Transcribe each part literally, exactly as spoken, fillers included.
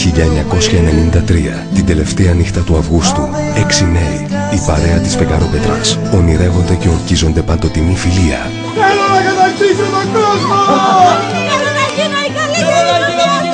χίλια εννιακόσια ενενήντα τρία, την τελευταία νύχτα του Αυγούστου, έξι νέοι, η παρέα της Φεγγαρόπετρας, ονειρεύονται και ορκίζονται παντοτινή φιλία. Θέλω να κατακτήσω τον κόσμο! Θέλω να γίνω η καλύτερη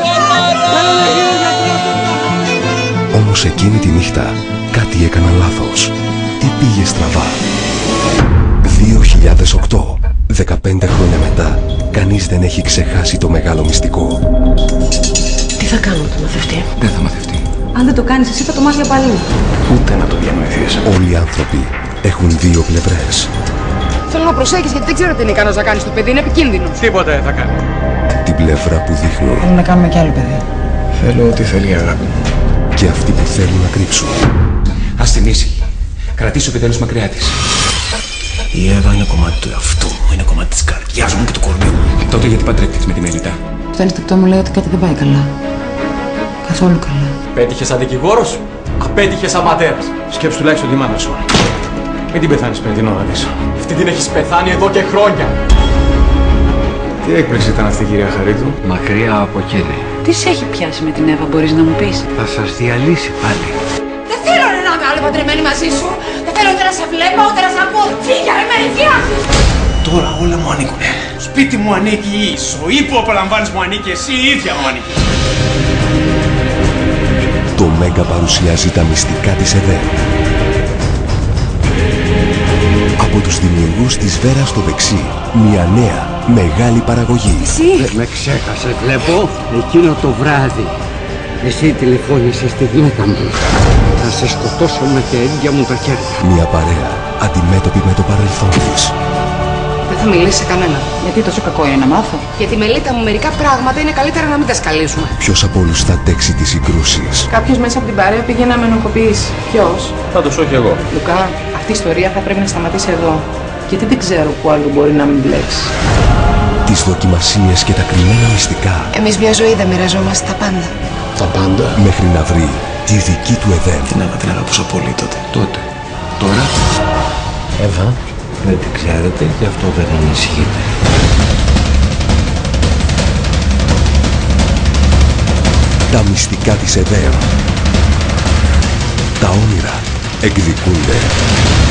του Όμως εκείνη τη νύχτα κάτι έκαναν λάθος. Τι πήγε στραβά? δύο χιλιάδες οκτώ, δεκαπέντε χρόνια μετά, κανείς δεν έχει ξεχάσει το μεγάλο μυστικό. Τι θα κάνουμε το μαθευτή? Δεν θα μαθευτεί. Αν δεν το κάνεις εσύ θα το μάθει από αλλού. Ούτε να το διανοηθείς. Όλοι οι άνθρωποι έχουν δύο πλευρές. Θέλω να προσέχεις γιατί δεν ξέρω τι είναι ικανός να κάνεις το παιδί, είναι επικίνδυνο. Τίποτα δεν θα κάνει. Την πλευρά που δείχνουν Θέλουμε να κάνουμε κι άλλο παιδί. Θέλω ό,τι θέλει η αγάπη μου. και αυτοί που θέλουν να κρύψουν. Ας την ήσυχη. Κρατήσω επιτέλους μακριά της. Η Εύα είναι κομμάτι του εαυτού μου, είναι κομμάτι της καρδιάς μου και του κορμιού μου. Τότε γιατί παντρεύτηκες με τη Μελίτα? Το ένστικτό μου λέει ότι κάτι δεν πάει καλά. Καθόλου καλά. Πέτυχες σαν δικηγόρος, απέτυχες σαν πατέρας. Σκέψου τουλάχιστον τη μάνα σου. Μην την πεθάνεις πριν την ώρα της. Αυτή την έχεις πεθάνει εδώ και χρόνια. Τι έκπληξη ήταν αυτή, κυρία Χαρίτου? Μακριά από εκείνη. Τι σε έχει πιάσει με την Εύα, μπορείς να μου πεις? Θα σας διαλύσει πάλι. Δεν θέλω να είμαι άλλο παντρεμένη μαζί σου. Δεν θέλω ούτε να σε βλέπω, ούτε να σε ακούω. Φύγε με μερικιάσεις. Τώρα όλα μου ανήκουνε. Σπίτι μου ανήκει, η ζωή που απολαμβάνεις μου ανήκει, εσύ η ίδια μου ανήκει. Το Μέγκα παρουσιάζει τα μυστικά της ΕΔΕΜ. Από τους δημιουργούς της Βέρας στο δεξί, μια νέα, μεγάλη παραγωγή. Εσύ. Με ξέχασε, βλέπω. Εκείνο το βράδυ. Εσύ τηλεφώνησες στη γυναίκα μου. Θα σε σκοτώσω με τα ίδια μου τα χέρια. Μια παρέα, αντιμέτωπη με το παρελθόν της. Δεν θα μιλήσει σε κανένα. Γιατί τόσο κακό είναι να μάθω? Γιατί Μελίτα μου μερικά πράγματα είναι καλύτερα να μην τα σκαλίσουμε. Ποιος από όλους θα αντέξει τις συγκρούσεις? Κάποιος μέσα από την παρέα πήγε να με ενοχοποιήσει. Ποιος? Θα το σω κι εγώ. Λουκά, αυτή η ιστορία θα πρέπει να σταματήσει εδώ. Γιατί δεν ξέρω που άλλο μπορεί να μην μπλέξει. Τις δοκιμασίες και τα κρυμμένα μυστικά. Εμείς μια ζωή δεν μοιραζόμαστε τα πάντα. Τα πάντα. Μέχρι να βρει τη δική του ΕΔΕΜ. Την Εύα την αγαπούσα πολύ τότε. Τότε. Τώρα. Εύα, δεν την ξέρετε, γι' αυτό δεν ανησυχείτε. Τα μυστικά της ΕΔΕΜ. Τα όνειρα εκδικούνται.